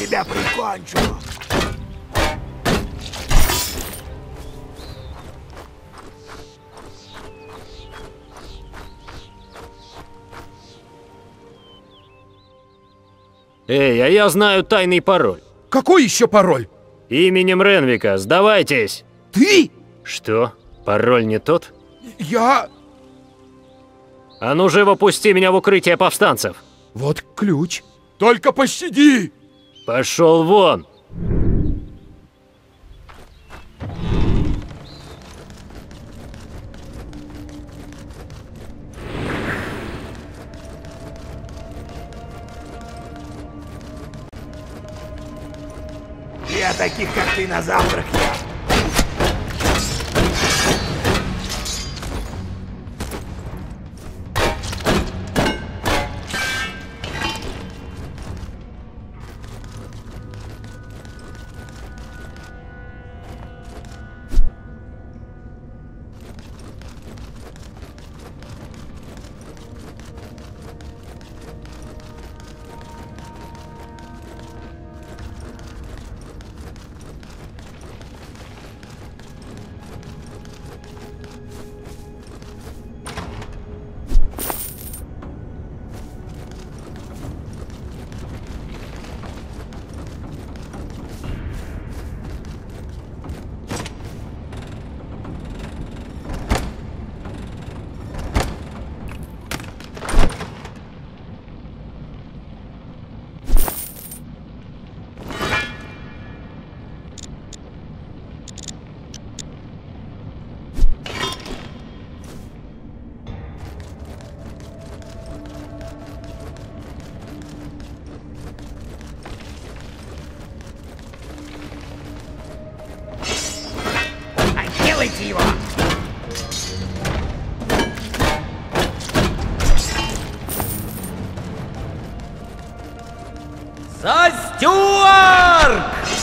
тебя прикончу. Эй, а я знаю тайный пароль. Какой еще пароль? Именем Ренвика, сдавайтесь! Ты? Что? Пароль не тот? Я... А ну живо пусти меня в укрытие повстанцев! Вот ключ. Только пощади! Пошел вон! Я таких, как ты, на завтрак ел. Делайте его! За Стюарт!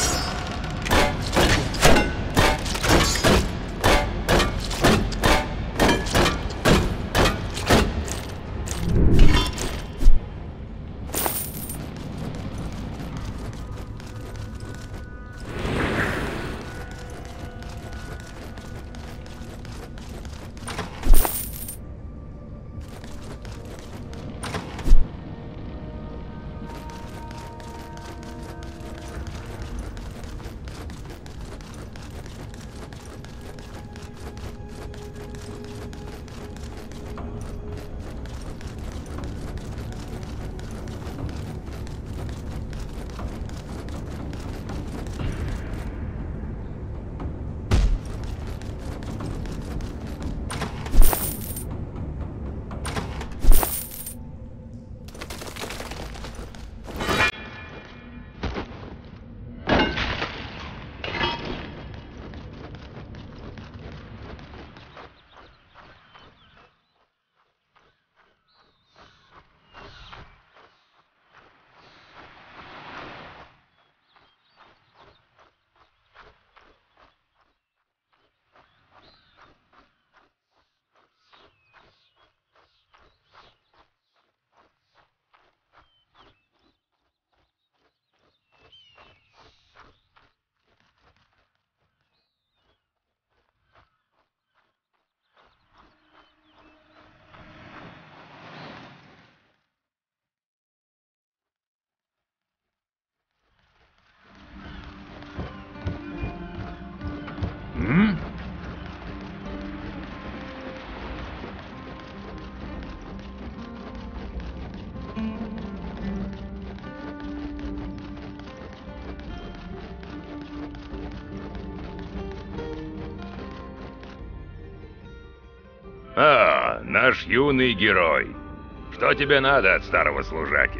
А, наш юный герой. Что тебе надо от старого служаки?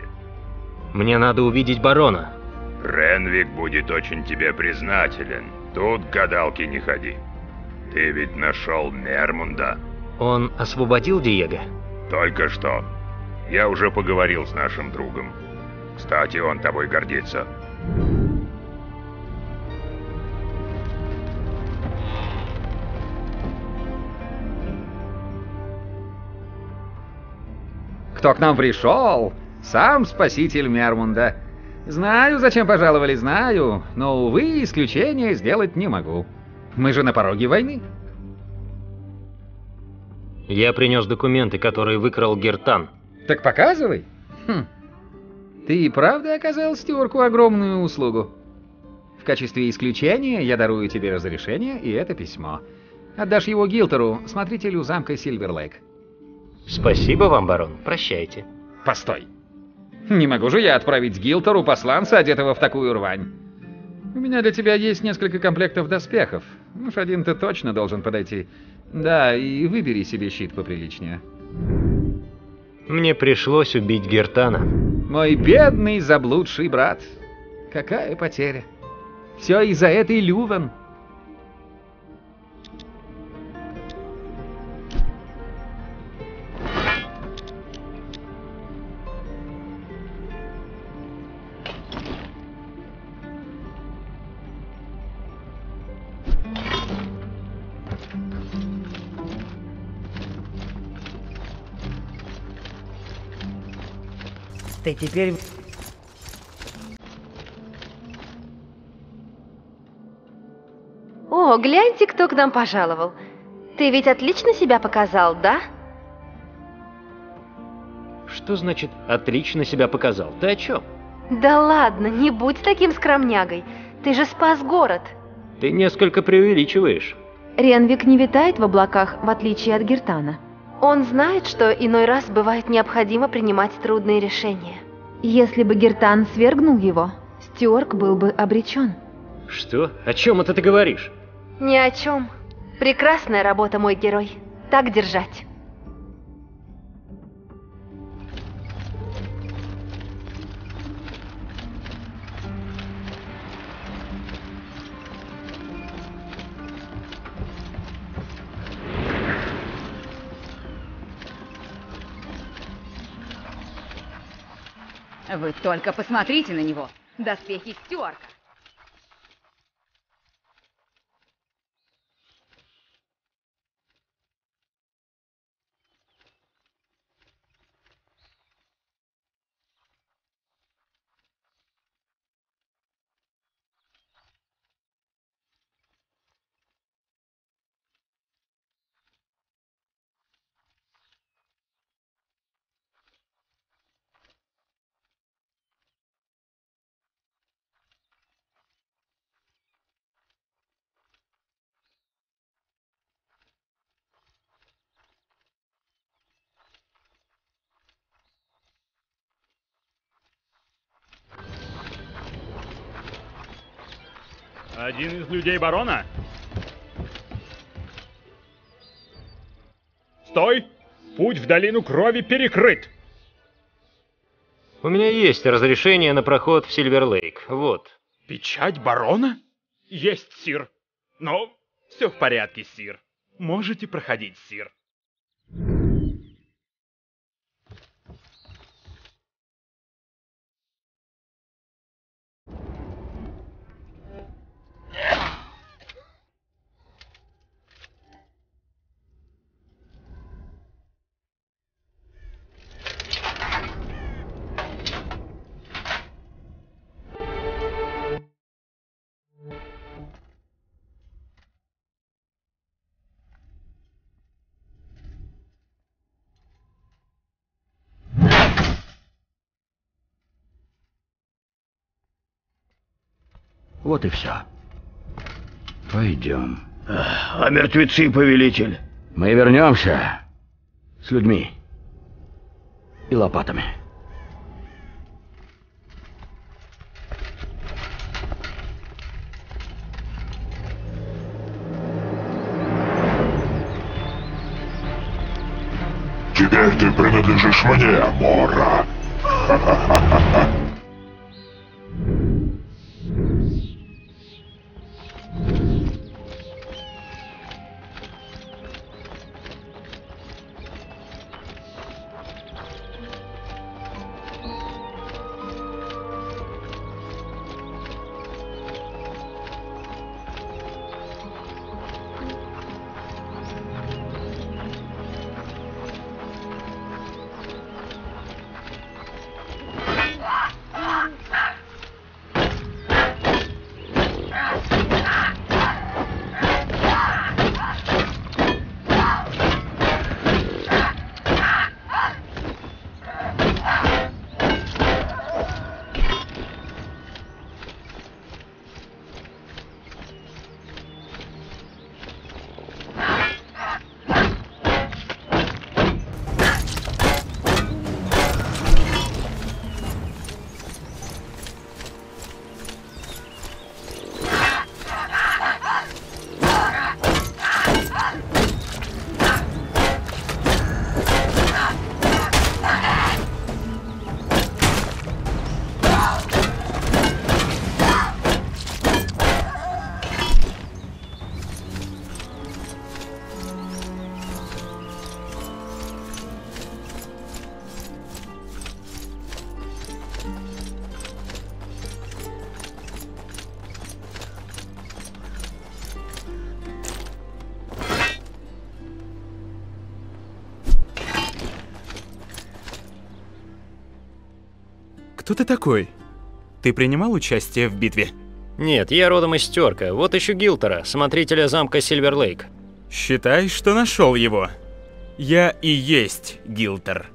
Мне надо увидеть барона. Ренвик будет очень тебе признателен. Тут к гадалке не ходи. Ты ведь нашел Мермунда. Он освободил Диего? Только что. Я уже поговорил с нашим другом. Кстати, он тобой гордится. Кто к нам пришел? Сам спаситель Мермунда. Знаю, зачем пожаловали, знаю, но, увы, исключение сделать не могу. Мы же на пороге войны. Я принес документы, которые выкрал Гертан. Так показывай. Ты и правда оказал Стюарку огромную услугу. В качестве исключения я дарую тебе разрешение и это письмо. Отдашь его Гилтеру, смотрителю замка Сильверлейк. Спасибо вам, барон. Прощайте. Постой. Не могу же я отправить Гилтеру посланца, одетого в такую рвань. У меня для тебя есть несколько комплектов доспехов. Уж один-то точно должен подойти. Да, и выбери себе щит поприличнее. Мне пришлось убить Гертана. Мой бедный заблудший брат. Какая потеря. Все из-за этой Лювен. Ты теперь... О, гляньте, кто к нам пожаловал. Ты ведь отлично себя показал, да? Что значит «отлично себя показал»? Ты о чем? Да ладно, не будь таким скромнягой. Ты же спас город. Ты несколько преувеличиваешь. Ренвик не витает в облаках, в отличие от Гертана. Он знает, что иной раз бывает необходимо принимать трудные решения. Если бы Гертан свергнул его, Стюарк был бы обречен. Что? О чем это ты говоришь? Ни о чем. Прекрасная работа, мой герой. Так держать. Вы только посмотрите на него. Доспехи Стюарка. Один из людей барона? Стой! Путь в долину крови перекрыт! У меня есть разрешение на проход в Сильверлейк. Вот. Печать барона? Есть, сир. Но все в порядке, сир. Можете проходить, сир. Вот и все. Пойдем. А мертвецы, повелитель? Мы вернемся с людьми и лопатами. Теперь ты принадлежишь мне, Мора. кто ты такой? Ты принимал участие в битве? Нет, я родом из Стюарка. Вот ищу Гилтера, смотрителя замка Сильверлейк. Считай, что нашел его. Я и есть Гилтер.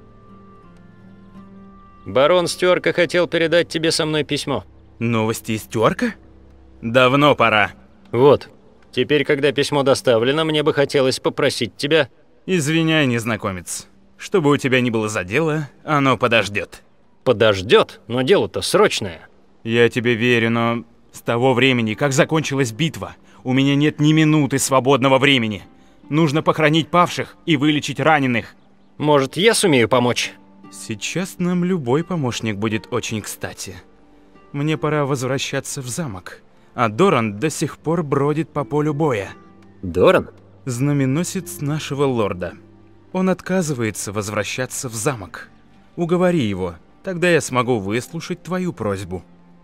Барон Стюарка хотел передать тебе со мной письмо. Новости из Стюарка? Давно пора. Вот. Теперь, когда письмо доставлено, мне бы хотелось попросить тебя... Извиняй, незнакомец. Что бы у тебя ни было за дело, оно подождет. Подождет? Но дело-то срочное. Я тебе верю, но с того времени, как закончилась битва, у меня нет ни минуты свободного времени. Нужно похоронить павших и вылечить раненых. Может, я сумею помочь? Сейчас нам любой помощник будет очень кстати. Мне пора возвращаться в замок. А Доран до сих пор бродит по полю боя. Доран? Знаменосец нашего лорда. Он отказывается возвращаться в замок. Уговори его, тогда я смогу выслушать твою просьбу.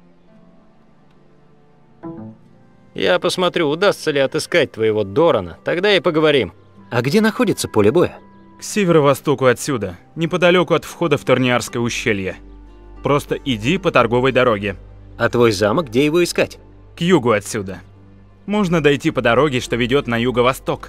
Я посмотрю, удастся ли отыскать твоего Дорана, тогда и поговорим. А где находится поле боя? К северо-востоку отсюда, неподалеку от входа в Торниарское ущелье. Просто иди по торговой дороге. А твой замок, где его искать? К югу отсюда. Можно дойти по дороге, что ведет на юго-восток.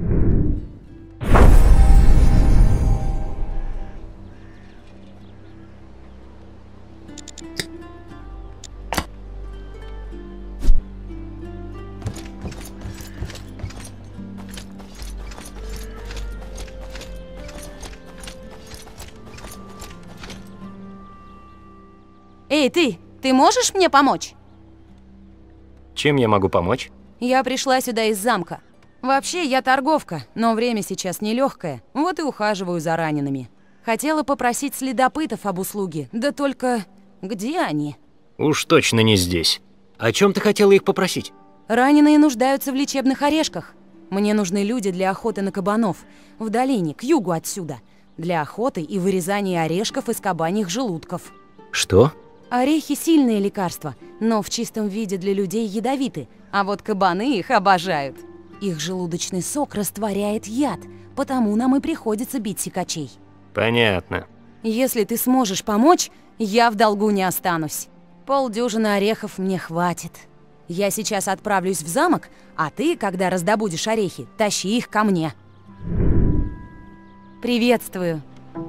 Эй, ты можешь мне помочь? Чем я могу помочь? Я пришла сюда из замка. Вообще, я торговка, но время сейчас нелегкое, вот и ухаживаю за ранеными. Хотела попросить следопытов об услуге, да только где они? Уж точно не здесь. О чем ты хотела их попросить? Раненые нуждаются в лечебных орешках. Мне нужны люди для охоты на кабанов, в долине, к югу отсюда, для охоты и вырезания орешков из кабаньих желудков. Что? Орехи – сильные лекарства, но в чистом виде для людей ядовиты, а вот кабаны их обожают. Их желудочный сок растворяет яд, потому нам и приходится бить сикачей. Понятно. Если ты сможешь помочь, я в долгу не останусь. Полдюжины орехов мне хватит. Я сейчас отправлюсь в замок, а ты, когда раздобудешь орехи, тащи их ко мне. Приветствую.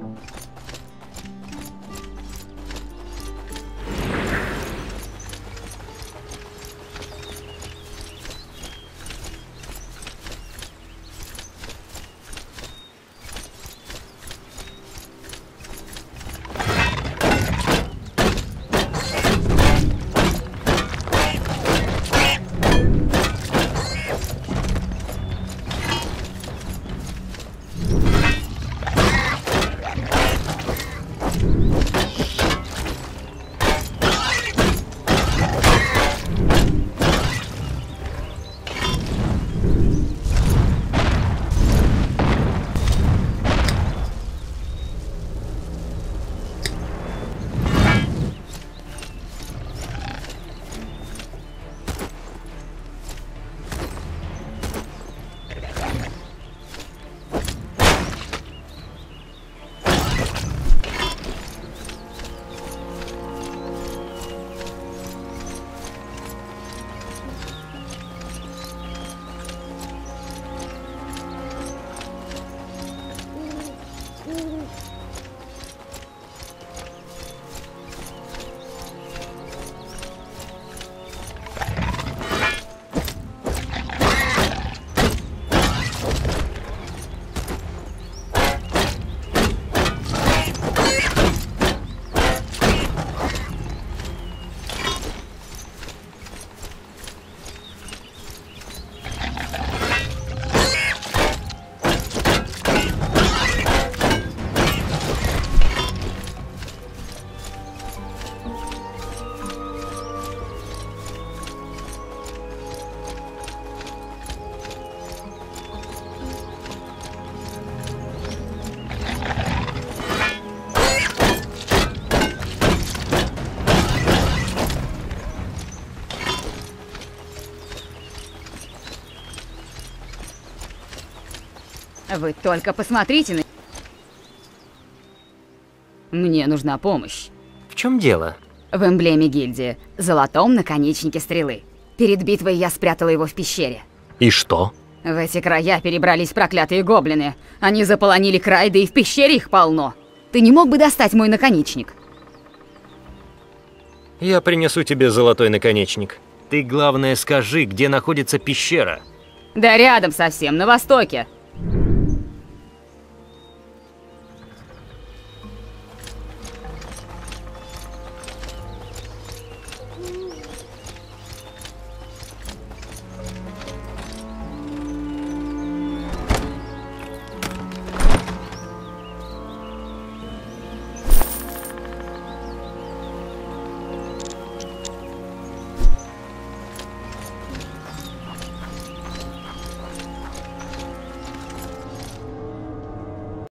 Вы только посмотрите на... Мне нужна помощь. В чем дело? В эмблеме гильдии, золотом наконечнике стрелы. Перед битвой я спрятала его в пещере. И что? В эти края перебрались проклятые гоблины. Они заполонили край, да и в пещере их полно. Ты не мог бы достать мой наконечник? Я принесу тебе золотой наконечник. Ты, главное, скажи, где находится пещера. Да рядом совсем, на востоке.